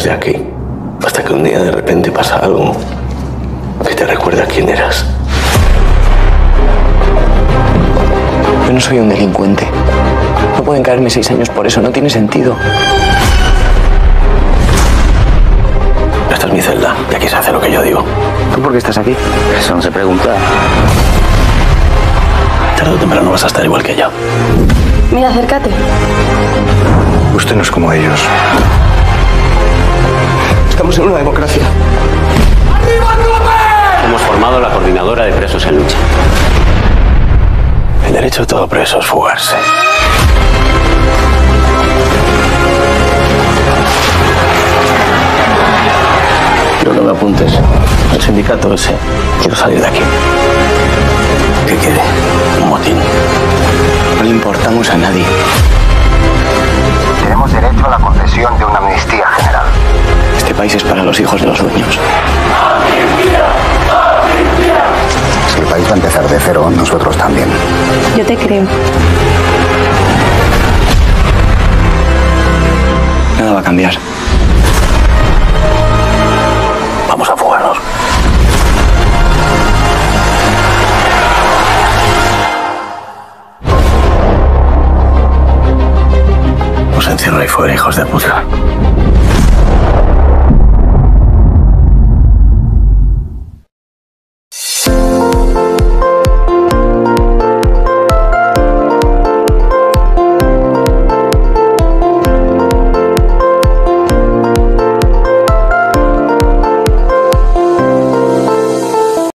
de aquí. Hasta que un día de repente pasa algo que te recuerda quién eras. Yo no soy un delincuente. No pueden caerme 6 años por eso, no tiene sentido. Esta es mi celda y aquí se hace lo que yo digo. ¿Tú por qué estás aquí? Eso no se pregunta. Tarde o temprano vas a estar igual que yo. Mira, acércate. Usted no es como ellos. Estamos en una democracia. Hemos formado la Coordinadora de Presos en Lucha. El derecho de todo preso es fugarse. Quiero que me apuntes al sindicato ese. Quiero salir de aquí. ¿Qué quiere? ¿Un motín? No le importamos a nadie. Tenemos derecho a la concesión de una amnistía general. Este país es para los hijos de los dueños. Si el país va a empezar de cero, nosotros también. Yo te creo. Nada va a cambiar. Vamos a fugarnos. Os encierro ahí fuera, hijos de puta.